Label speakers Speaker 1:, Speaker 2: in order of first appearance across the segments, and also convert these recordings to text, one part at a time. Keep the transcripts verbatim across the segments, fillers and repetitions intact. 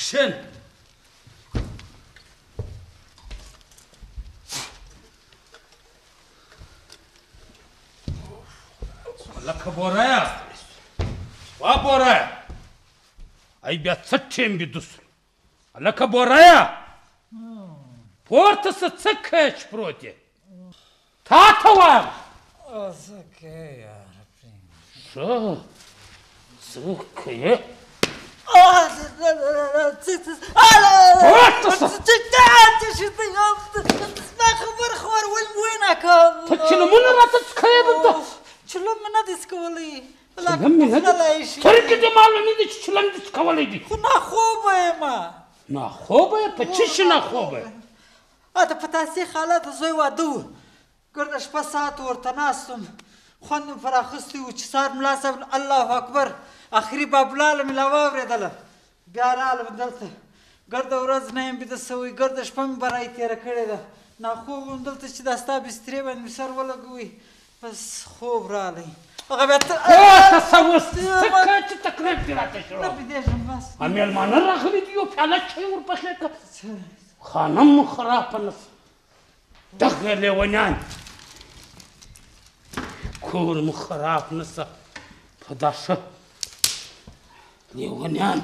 Speaker 1: کښېنه. لکه بورایه وا بورایه ای بیا څه ټیم بیده سو لکه بورایه پورته څه څه کوې چې پروت یې تا ته وایم
Speaker 2: څه کوې یاره
Speaker 1: څه څه کوې پورته څه
Speaker 2: زما خبره خو ور ونکړه
Speaker 1: ته چلمونه راته څکوې دلته
Speaker 2: چلم مې نه دی څکولی
Speaker 1: چلم مې نه دی سترګې دې معلومې دي چې چلم دې څکولی دي
Speaker 2: خو ناخوبه یم
Speaker 1: ناخوبه یې په څه شي ناخوبه یې
Speaker 2: اته په تاسې حالت د زوی واده و ګرده شپه ساعت ورته ناست وم خوند مې پر اخیستی و چې سهار ملا صاحب الله اکبر اخري بابلاله مې لا واورېدله بیا رالم دلته ګرده ورځ نه یم بیده سوی ګرده شپه مې برای تېره کړې ده ناخوب وم دلته چې دا ستا بسترې باندې مې سر ولګوئ بس خوب رالی هغه بیا ته
Speaker 1: پورته څه اوس څه کوې چې تکلیف دې راته شروع
Speaker 2: نه بیدېږم بس
Speaker 1: مېلمانه راغلي دي یو پیاله چای ورپخې کړه خانم مو خرابه نه شوه دغه لیونیان کور مو خراب نه شه په دا ښه لیونیان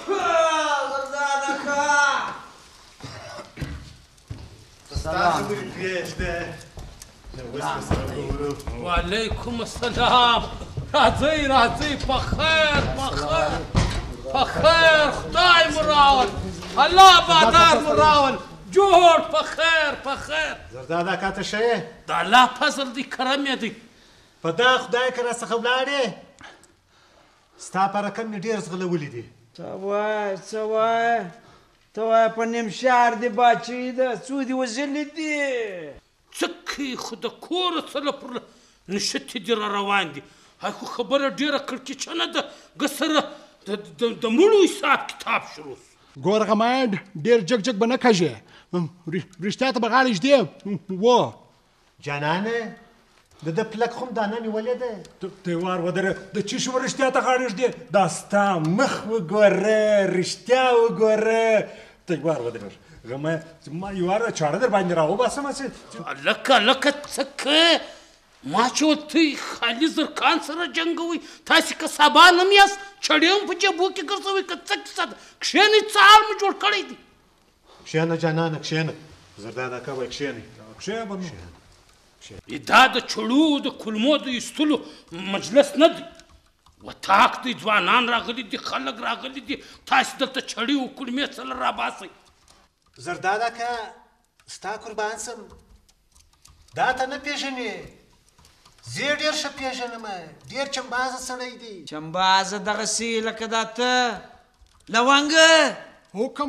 Speaker 1: وعلیکم السلام راځئ راځئ په خیر په خیر په خیر خدای مو راول الله بادار مو راول جوړ په خیر په خیر
Speaker 3: زرداد اکا ته ښه یې
Speaker 1: د الله فضل دی کرم یې دی
Speaker 3: په دا خدای که راڅخه ولاړې ستا په رقم مې ډېر ځغلولي دي
Speaker 2: څه وایې څه وایې ته وایې په نیم شهر دې باچوي ده څو دې وژلي دي
Speaker 1: څه کوي خو د کوره څله پر نښتې دي را روان دي هاي خو خبره ډېره کړکېچنه ده ګه سره د مړو حساب کتاب شروع سو
Speaker 4: ګوره غماند ډېر جګ جګ به نه کږې رښتیا ته به غاړه ږدې و
Speaker 3: جانانه د ده پلک خو هم دانه نیولې ده
Speaker 5: ته یې وار ودره د چی شو رښتیا ته غاړه ږدې دا ستا مخ وګوره رښتیا وګوره ته یې وار ودره غمه ما یو وار چاړه در باندې راوباسم چې
Speaker 1: لکه لکه څه کوې ما چې ورته خالي زرکان سره جنګوئ تاسې که سبا نم یاست چړې هم په جېبو کې ګرځوئ که څه کیسه ده کښېنئ څه حال مو جوړ کړی دی
Speaker 3: کښېنه جانانه کښېنه زرداد اکا وایي کښېنئ
Speaker 5: کښېنه
Speaker 1: دا د چړو د کلمو د ایستلو مجلس نه دی وطاق دی ځوانان راغلي دي خلک راغلي دي تاسې دلته چړې و کلمې څله راباسئ
Speaker 3: زرداد اکا ستا قربان سم دا ته نه پېژنې زه یې ډېر ښه پېژنم ډېر چمبازه سړی دی
Speaker 2: چمبازه دغسې لکه دا ته لونګه
Speaker 4: حکم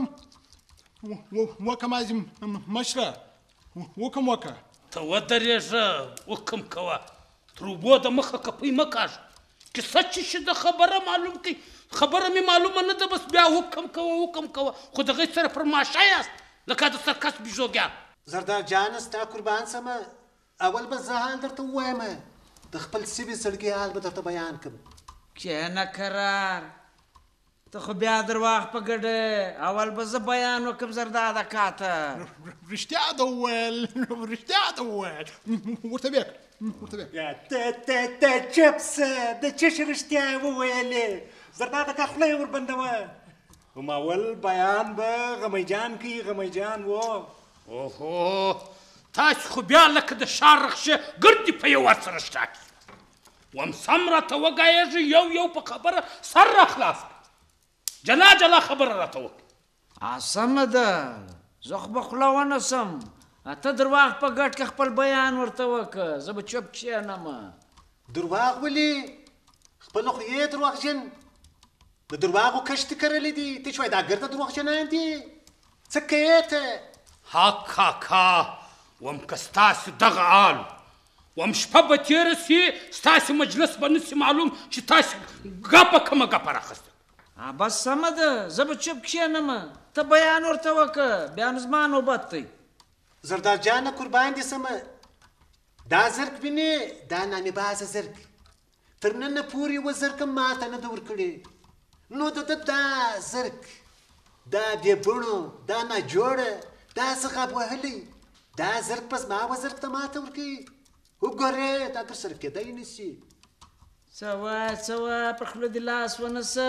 Speaker 4: وکه مازې مشره حکم وکه
Speaker 1: ته ودرېږه حکم کوه تر اوبو د مخه کپۍ مه کاږه کیسه چې شي د خبره معلوم کړي خبره مې معلومه نه ده بس بیا حکم کوه حکم کوه خو د هغې سره پر ماشه یاست لکه د سرکس بیژوګیان
Speaker 3: زرداد جانه ستا قربان سمه اول به زه حال درته ووایم د خپل سوي زړګي حال به درته بیان کړم
Speaker 2: کښېنه کرار ته خو بیا درواغ په ګډه اول به زه بیان وکړم زرداد اکا ته
Speaker 4: رښتیا ده وویل رښتیا ده وویل ورته ویې ورته ویې
Speaker 3: ته ته ته چپ سه د څه شي رښتیا یې وویلې زرداد اکا خوله یې وربندوه هم اول بیان به غمی جان کوي غمی جان و
Speaker 1: اوهو تاسې خو بیا لکه د ښار رخشې ګردې په یو ور سره شټاکي وم سم راته وګایېږي یو یو په خبره سر را خلاص جلا جلا خبره راته وکړي
Speaker 2: سمه ده زه خو به خوله ونسم ته درواغ په ګډ کې خپل بیان ورته وکړه زه به چوپ کښېنم
Speaker 3: درواغ ولې خپله خو یې درواغجن د درواغو کشتې کرلې دي ته چې وایي دا ګرده درواغجنان دي څه کوې ته
Speaker 1: ها کاکا وم که ستاسې دغه حال وم شپه به تېره سي ستاسې مجلس به نه سي معلوم چې تاسې ګپه کومه ګپه راخیسته
Speaker 2: بس سمه ده زه به چوپ کښېنم ته بیان ورته وکړه بیا نو زما نوبت دی
Speaker 3: زرداد جانه قربان دې سمه دا زرک وینې دا نامې بازه زرک تر ننه پورې یوه زرکه ماته نه ده ورکړې نو د ده دا زرک دا بې بڼو دا ناجوړه دا څه غاب وهلی دا زرک په زما و زرک ته ماته ورکوي وګورې دا در سره کېدی نه شي
Speaker 6: څه وایه څه وایه په خوله دې لاس ونیسه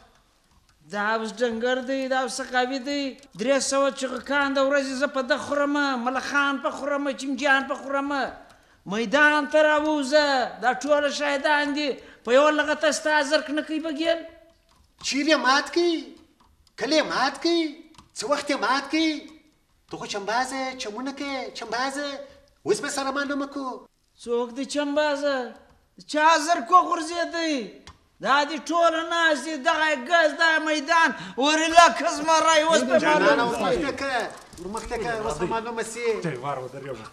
Speaker 6: دا اوس ډنګر دی دا اوس قوي دی درې سوه چغکان د ورځې زه په ده خورمه ملخان په خورمه چمجیان په خورمه میدان ته راووځه دا ټوله شاهدان دي په یوه لغته ستا زرک نه کوي بګیل
Speaker 3: چیرې مات کوي کله یې مات کوي څه وخت یې مات کوي ته خو چمبازه چمونه کوې چمبازه اوس به سره معلومه کړو
Speaker 6: څوک دی چمبازه چا زرک وغورځېدی دا دې ټوله ناست دي دغه ګز دا میدان ورې لکه زمری اوس به
Speaker 3: جانانه
Speaker 6: معلوم
Speaker 3: ورمخته که ورمخته که اوس به معلومه سي
Speaker 5: تیوار ودرېږه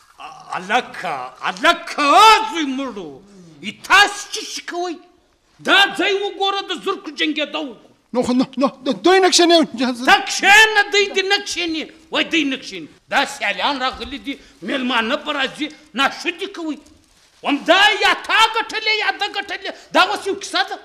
Speaker 1: الکه الکه زوی مړو تاسو چې شي کوئ دا ځای وګوره د زرکو جنګېدا وکړو
Speaker 4: نو خو نو نو دوی نه کښېنئ
Speaker 1: دا کښېنه دوی دې نه کښېني وایي دوی نه کښېني دا سیالان راغلي دي میلمانه به راځي ناشدي کوئ همدا یا تا ګټلې یا ده ګټلې دا اوس یو کیسه ده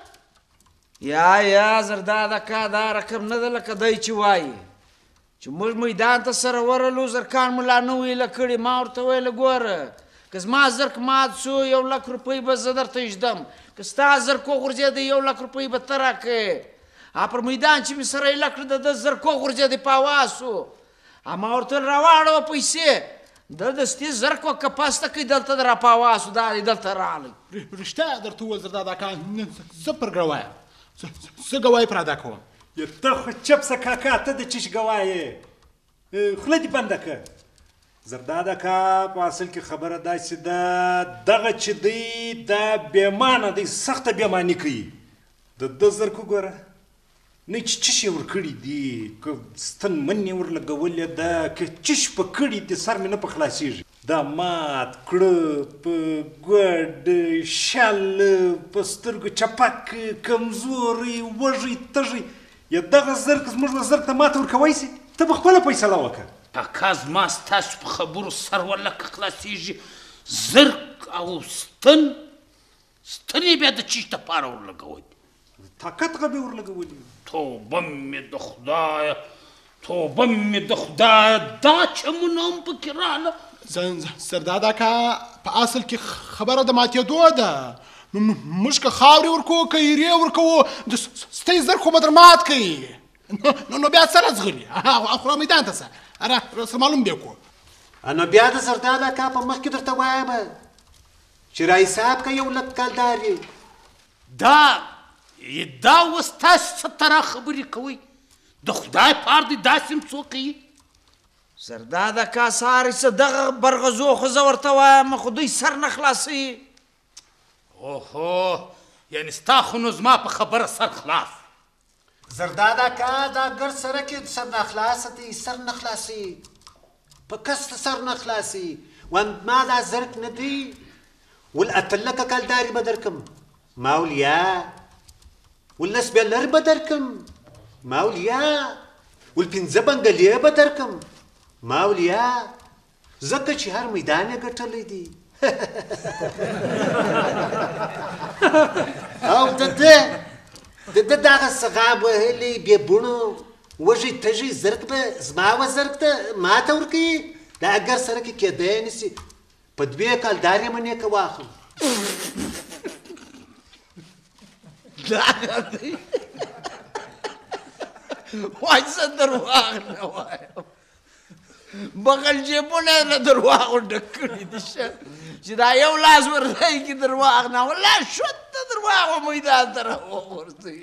Speaker 6: یا یا زرداده کا دا رقم نه ده لکه دی چې وایي چې موږ میدان ته سره ورلو زرکان مو لا نه ویله کړي ما ورته ویله ګوره که زما زرک مات شو یو لک روپۍ به زه درته ایږدم که ستا زرک وغورځېدی یو لک روپۍ به ته راکړې پر میدان چې مې سره ایله کړه د ده زرک وغورځېدی په هوا سو ما ورته ویل راواړوه پیسې ده دستي زرک و کپاسته کوي دلته د راپاوا سو دا دی دلته راغلی
Speaker 4: رښتیا درته وویل زرداد اکا زه پر ګوایم زه ګواهي پر ادا کوم
Speaker 5: ته خو چپسه کاکا ته د چیش ګواه یې خوله دې بنده که زرداد اکا په اصل کې خبره داسې ده دغه چې دی دا بېمانه دی سخته بېماني کوي د ده زرک وګوره نه چې چش یې ورکړي دي که ستن من یې ورلګولې ده که چش په کړي دي سر مې نه په خلاصېږي دا مات کړه په ګوډ شل په سترګو چپک کمزوری وږی تږی یا دغه زرک زموږ له زرک ته ماته ورکوی سي ته به خپله فیصله وکړه
Speaker 1: کاکا زما ستاسو په خبرو سر ولکه خلاصېږي زرک او ستن ستن یې بیا د چیش دپاره ورلګوئ
Speaker 5: طاقت غبې ورلګولي
Speaker 1: توبه مې د خدایه توبه مې د خدایه دا چمونه هم پکې راغله
Speaker 4: زرداد اکا په اصل کې خبره د ماتېدو ده موږ که خاورې ورکوو که ایرې ورکوو د ستی زرک خو به در مات کوي نو بیا څه راځغلي خو میدان ته څه اره سره معلوم بیا کړو
Speaker 3: نو بیا د زرداد اکا په مخ کې درته وایم چې را حساب که یو لک کالدار یې
Speaker 1: دا دا اوس تاسو څه ترا خبرې کوئ د خدای پار دی داسې هم څوک کوي
Speaker 6: زرداده کا ساري څه دغه برغزو خو زه ورته وایم خو دوی سر نه خلاصوي
Speaker 1: اوهو یعنې ستا خو نو زما په خبره سر خلاص
Speaker 3: زرداد اکا دا ګرد سره کې سر نه خلاصه دی سر نه خلاصي په کس سر نه خلاصي وما دا زرک نه دی ول اتلکه کالداري به درکم ما ولیا والناس بيلر بدركم ماوليا والبنزة بنغلية بدركم ماوليا زكا شهر ميداني قتلي دي او دده دده داغ السغاب وهلي بيبونو وجي تجي زرك به زماوة زرك ده ما توركي دا اگر سركي كده نسي بدبيه كالداري من يكا واخم
Speaker 6: وای څه درواغ نه وایم بغل جیبونه له درواغو ډک کړي دي چې دا یو لاس ورځی کې درواغ نه ولا شوته درواغو میدان ته راوغورځوي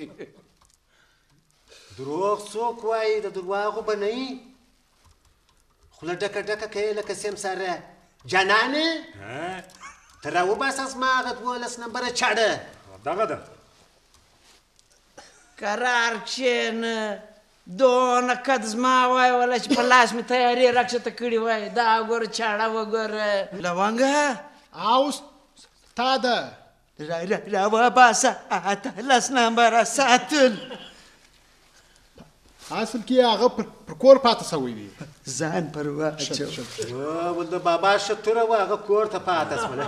Speaker 3: دروغ څوک وایي د درواغو به نه وي خوله ډکه ډکه کوې لکه سمساره جانانه ته راوباسه زما هغه دولس نمبره چاړه
Speaker 5: دغه ده
Speaker 6: قرار کښېنه دونه قد زما وای ولا چې په لاس مې تیارې راکښته کړې وای دا وګوره چاړه وګوره لونګه
Speaker 4: او ستا ده
Speaker 6: راوباسه اتلس نمبره ساتل
Speaker 4: اصل کې هغه پر کور پاته سوی دی
Speaker 6: ځان پر واچو
Speaker 3: ول د بابا شتوره و هغه کور ته پاته سوله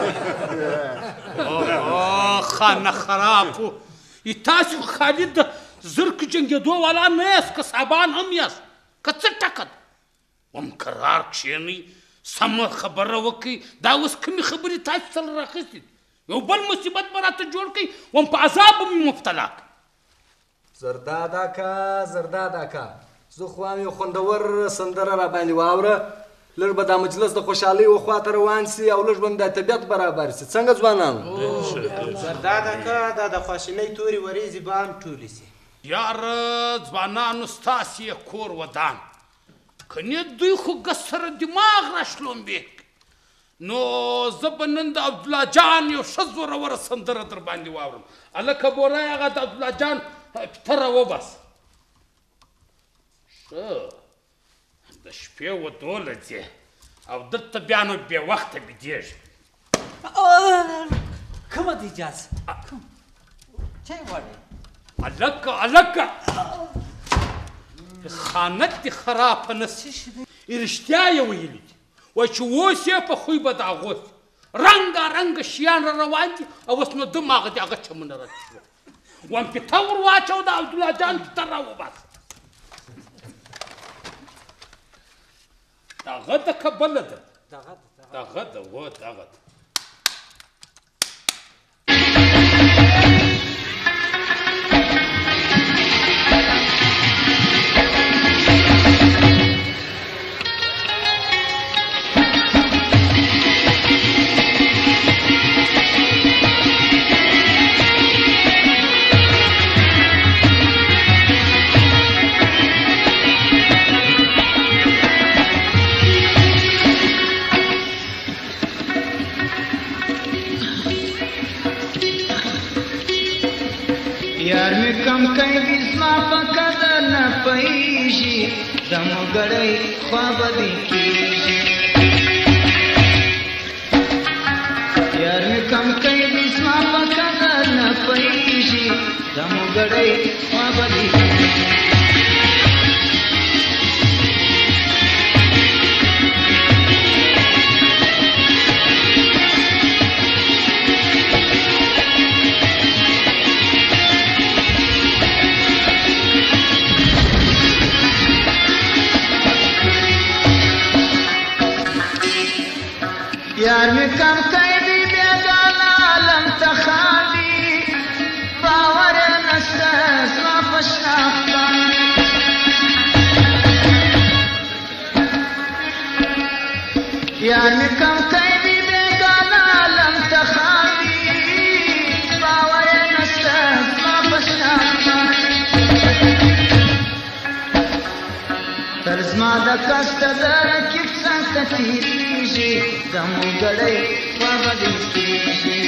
Speaker 1: خانه خرابو تاسو خالد زرک جنګېدو والا نه یاست که سابان هم یاست که څه ټکه ده وم کرار کښېنئ سمه خبره وکړئ دا اوس کومې خبرې تاسو سره راخیستې دي یو بل مصیبت به راته جوړ کړئ وم په عذاب به مې مبتلا کړئ
Speaker 7: زرداد اکا زرداد اکا زه خو هم یو خوندور سندره را باندې واوره لږ به دا مجلس د خوشحالۍ و خواته روان سي او لږ به مې دا طبیعت برابر سي څنګه ځوانانو
Speaker 8: زرداد اکا دا د خواشینۍ تورې وریځې به هم ټولې سي
Speaker 1: یاره ځوانانو ستاسې یې کور ودان کنې دوی خو ګس سره دماغ را شلومبې نو زه به نن د عبدالله جان یو ښه زوروره سندره در باندې واورم هلکه بوری هغه د عبدالله جان پته را وباسه ښه د شپې و دولسې او دلته بیا نو بې وخته بیدېږي
Speaker 2: کومه د اجازه چای غواړې
Speaker 1: هلکه هلکه خانت دې خرابه نه سي رښتیا یې ویلي دي وایي چې اوس یې په خوی به د اغوستي رنګارنګه شیان را روان دي او اوس نو دماغ دې هغه چمنه رد شوه وم پته ور واچو د عبدالله جان پته را وباسه دغه ده که بله ده دغه ده و دغه ده
Speaker 9: یار می کم کئی بزما پا قدر نپیشی دمو گڑی خواب دی کیشی یار می کم کئی بزما پا قدر نپیشی دمو گڑی خواب دی کیشی یار می کم کئی دی بیگانا عالم تخالی باور نسته زما پشناختا یار می کم کئی دی بیگانا عالم تخالی باور نسته زما پشناختا تر زما د کست درکیب څنګه تیریږي دمو گڑی خوابدی کیشی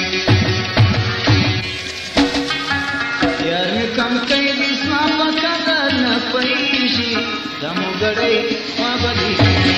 Speaker 9: یار می کم کئی بیسما پا قدر نپیشی دمو گڑی خوابدی کیشی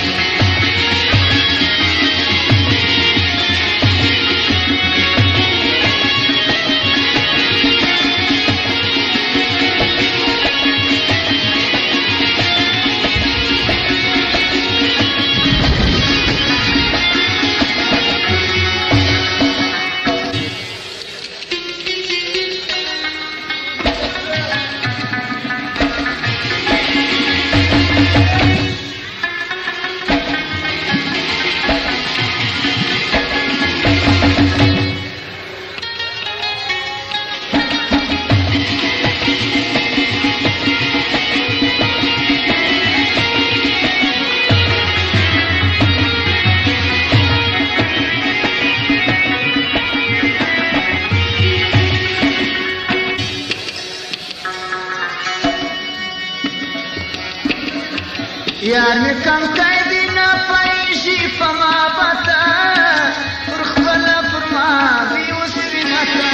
Speaker 9: یار می کم کئی دی نپیشی پما بتا پرخبل پرما بیوس بینتا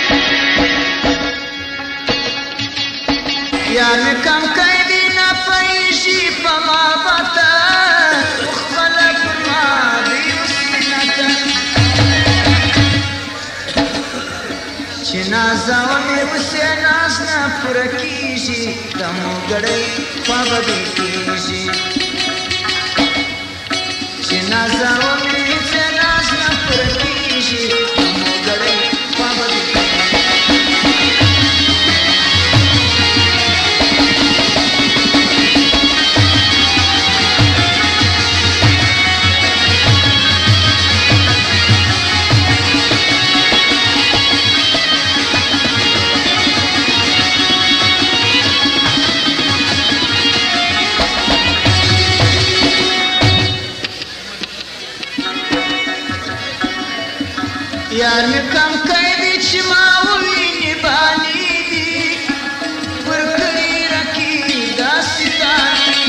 Speaker 9: یار می کم کئی دی نپیشی پما بتا پرخبل پرما بیوس بینتا چی نازاونی وسی نازنا پرکیشی دمو گڑی خوابدی کیشی چی نازاونی وسی نازنا پرکیشی دمو گڑی خوابدی کیشی یار مې کم کړی دی چې ما وویني باني دي ورکړي رقیب داسې دانې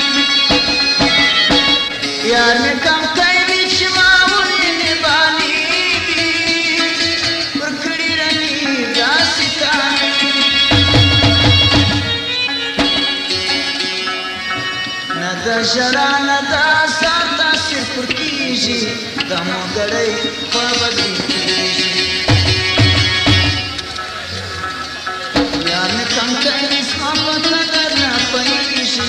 Speaker 9: یار مې کم کړی دی چې ما وویني باني دي ورکړي رقیب داسې دانې نه د ژړا نه د سر تاثیر پر کېږي د موګړۍ په بدي کېږي یار مې کم کړی زما په قدر نه پوهېږي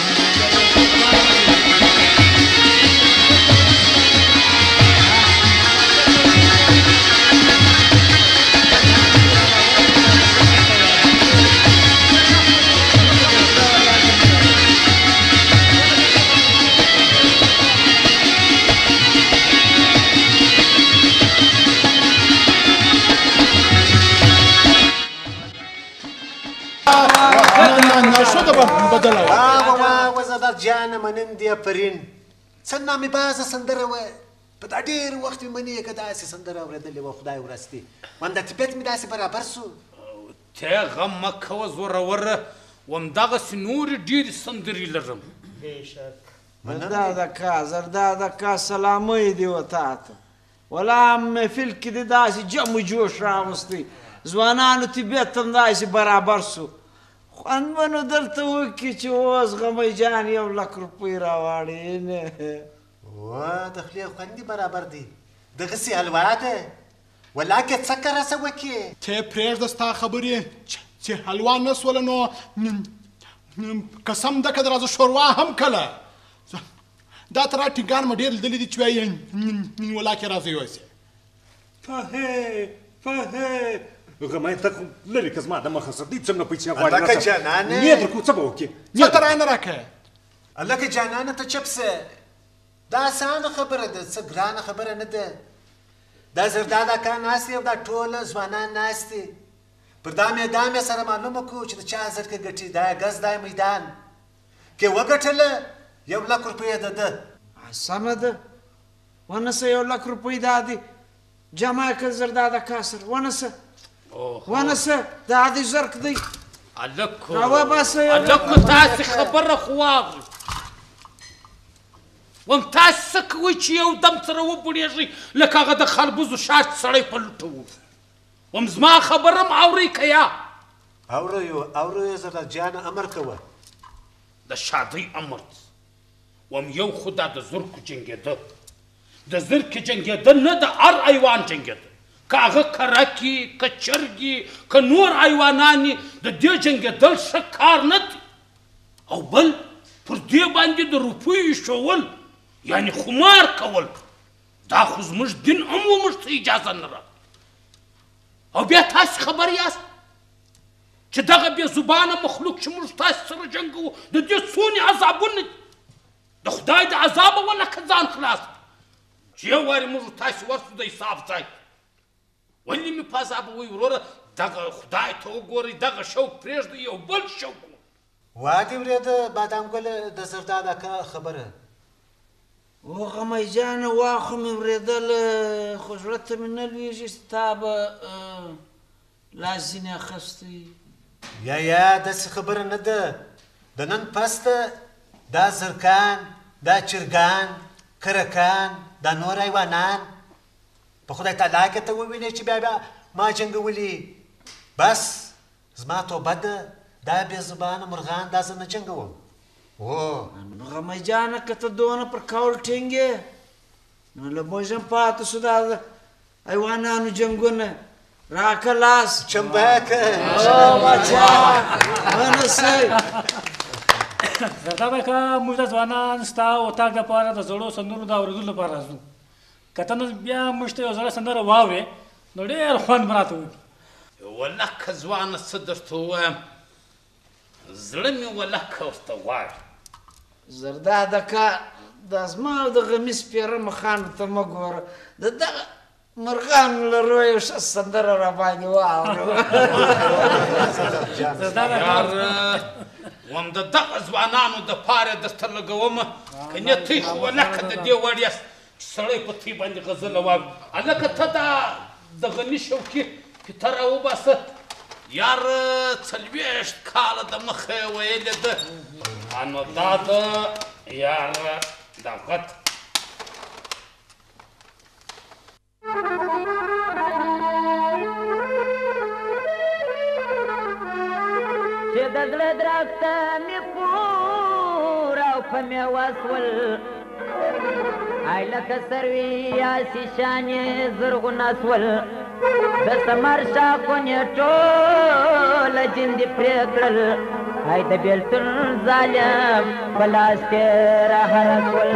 Speaker 4: بدله وه
Speaker 3: واه واه وزه جانه منم دی پرین څه نامې بازه سندره وه په دا ډېر وخت مې منې که داسې سندره اورېدلې وه خدای ورستې همدا طبیعت مې داسې برابر سو
Speaker 1: ته غم مه کوه زوروره همدغسې نورې ډېرې سندرې لرم
Speaker 6: زرداد اکا زرداد اکا سلامۍ دې و تا ته ولا محفل کې دې داسې جم و جوش راوستی ځوانانو طبیعت هم داسې برابر سو خوند به نو دلته وکړي چې اوس غمی جان یو لک روپۍ راواړې نه
Speaker 3: واه د خولې خوند دې برابر دی دغسې حلوا ده ولاکې څه که راسه وکړې
Speaker 4: ته پرېږده ستا خبرې چې حلوا نه سوله نو قسم ده که د راځه شوروا هم کله دا ته را ټینګان مې ډېر لیدلي دي چې وایي ولاکې راځه یوسې
Speaker 5: فهې فهې غمی ته خو لرې که زما د مخه سه دوی څنګه پیسې غواړي
Speaker 3: هلکه جانانه
Speaker 5: نیت ورکړو څه به وکړې
Speaker 4: څه ته رانه راکړه
Speaker 3: هلکه جانانه ته چپ سه دا اسانه خبره ده څه ګرانه خبره نه ده دا زرداد اکا ناست دی او دا ټوله ځوانان ناست دي پر دا میدان یې سره معلومه کړو چې د چا زرکه ګټي دا ګز دا میدان کې وګټله یو لک روپۍ ده ده
Speaker 6: سمه ده ونسه یو لک روپۍ دا دي جمع کړه زرداد اکا سره ونسه ونسه دا دې زرک دی
Speaker 1: هلکو
Speaker 6: راوباسه یو
Speaker 1: هلکو تاسې خبره خو واغلې وم تاسې څه کوئ چې یو دم سره وبوړېږئ لکه هغه د خربوزو شاټ سړی په لوټه و وم زما خبره م اورئ که یا
Speaker 3: اورو اورو زرداد جانه امر کوه
Speaker 1: د شادۍ امر وم یو خو دا د زرکو جنګېده د زرکې جنګېده نه د هر حیوان جنګېده که هغه کرکي که چرګي که نور حیوانان د دې جنګېدل ښه کار نه دی او بل پر دې باندې د روپیو ایښول یعنې خمار کول دا خو زموږ دین هم و موږ ته اجازه نه راکړه او بیا تاسې خبر یاست چې دغه بې زبانه مخلوق چې موږ تاسې سره جنګوو د دې څونې عذابونه دي د خدای د عذابه ولکه ځان خلاص چې یو وارې موږ تاسې ورسو د حساب ځای ولې مې په عذابوئ وروره دغه خدای ته وګورئ دغه شوق پرېږدئ یو بل شوق
Speaker 3: وا دې ورېده بادام ګله د زرداد اکا خبره
Speaker 6: و غمی جانه وا خو مې اورېدله خو زړه ته مې نه لوېږي ستا به لاس ځینې اخیستی
Speaker 3: یا یا داسې خبره نه ده د نن پسته دا زرکان دا چرګان کرکان دا نور حیوانان په خدای تعالی کې ته ووینې چې بیا بیا ما جنګولي بس زما توبه ده دا بې زبانه مرغان دا زه نه جنګوم او
Speaker 6: نو غمی جانه که ته دونه پر کول ټینګ یې نو له موږ هم پاته شو دا د حیوانانو جنګونه راکه لاس
Speaker 3: چمباکه
Speaker 6: بچا ونسئ
Speaker 10: زرداد اکا موږ د ځوانان ستا اتاق دپاره د زړو سندرو د اورېدلو لپاره راځو که ته نن بیا موږ ته یو زړه سندره واورې نو ډېر خوند به راته وکړي
Speaker 1: ولکه ځوانه څه درته ووایم زړه مې ولکه ورته غواړي
Speaker 6: زرداد اکا دا زما او د غمیز پیره مخانو ته مه ګوره د دغه مرغانو له رویه یو ښه سندره راباندې واوره
Speaker 1: وم د دغه ځوانانو دپاره درته لګومه که نه تئ خو ولکه د دې وړ یاست چې سړی په تئ باندې غزله واوري هلکه ته دا د غني شوکي پیته راوباسه یار څلوېښت کاله د مخه یې ویلې ده نو دا د یار دغه
Speaker 11: چې د زړه درخته مې پور او په میوه سول ای لکه سروي یاسي شانې زرغونه سول د ثمر شاخونې ټوله جندې پرې کړل ای د بېلتون ظالم په لاس کې راهره سول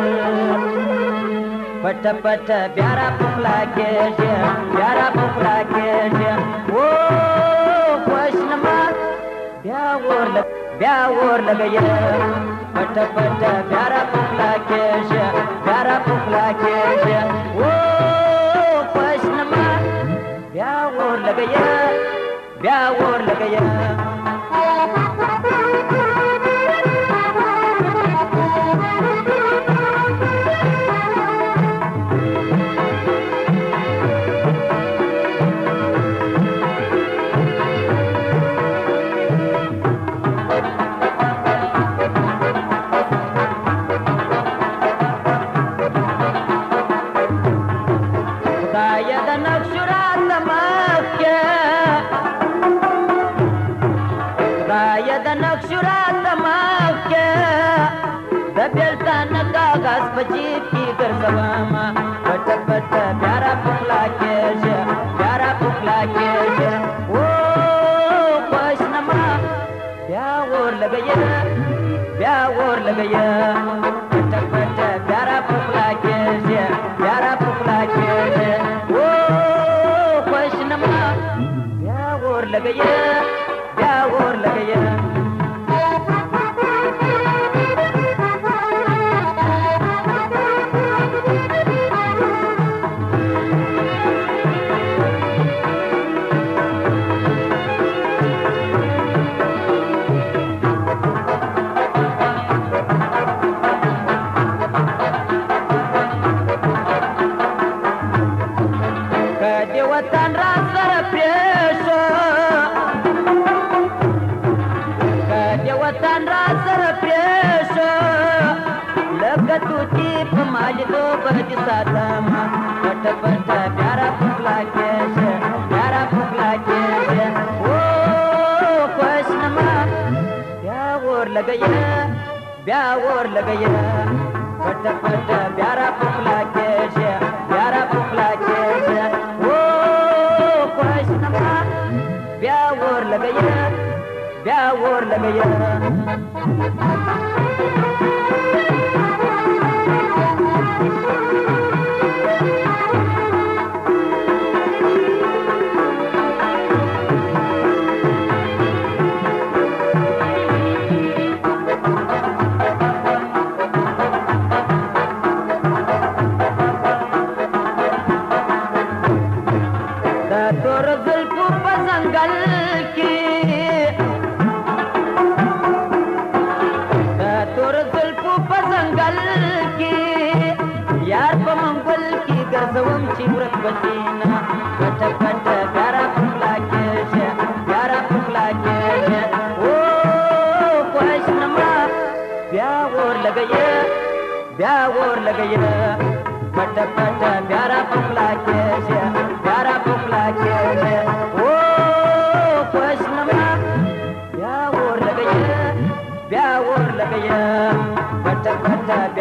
Speaker 11: پټه پټه بیا را په خوله کېږي بیا را په خوله کېږي او خوشنما بیا اور لګ بیا اور لګیا پټه پټه بیا را په خوله کېږي بیا را په خوله کېږي او خوشنما بیا اور لګیا بیا اور لګیا جیب کی ګرځوما پټ پټ پیارا پخلا کېږي پیارا پخلا کېږي او خوشنما بیا اور لګیا بیا اور لګیا پټ پټ پیارا پخلا کېږي پیارا پخلا کېږي او خوشنما بیا اور لګیا بیا اور لګیا ساتما پټ پټ پیارا پخلا کېږي پیارا پخلا کېږي او خوشنما بیا اور لګیا بیا اور لګیا پټ پټ پیارا پخلا کېږي پیارا پخلا کېږي او خوشنما بیا اور لګیا بیا اور لګیا بیا اور لګیا پټ پټ پیارا پخلا کېږي پیارا پخلا کېږي او خوشنما بیا اور لګیا بیا اور لګیا پټ پټ